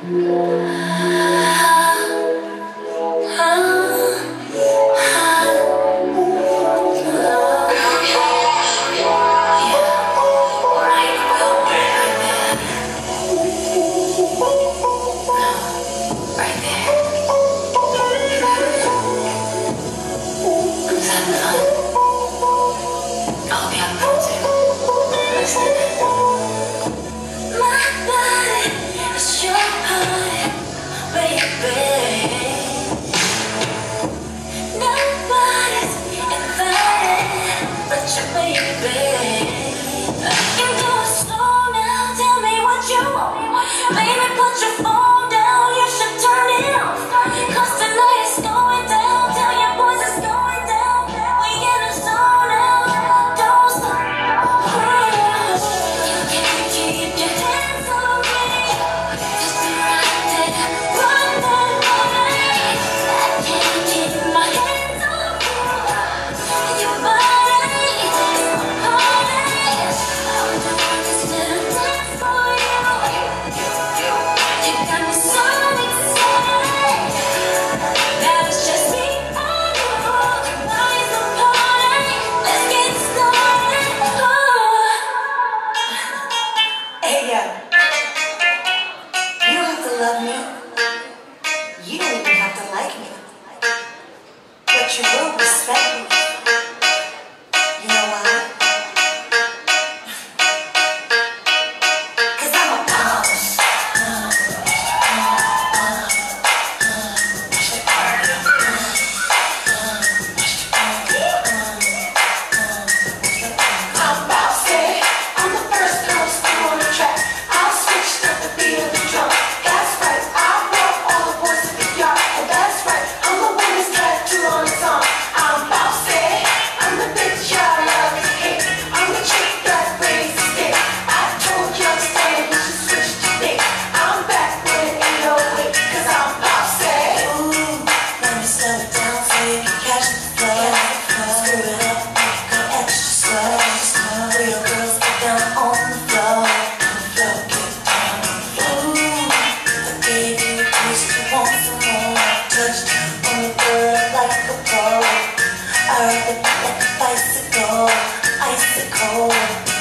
Love me. You don't even have to like me, but you will respect me. You know why? 'Cause I'm a boss. I'm bossy. I'm the first girl still on the track. I'll switch up the beat of the drum. Icicle.